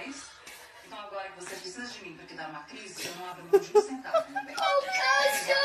Então agora que você precisa de mim pra te dar uma crise, eu não abro mão de um centavo, meu bem. O cachorro!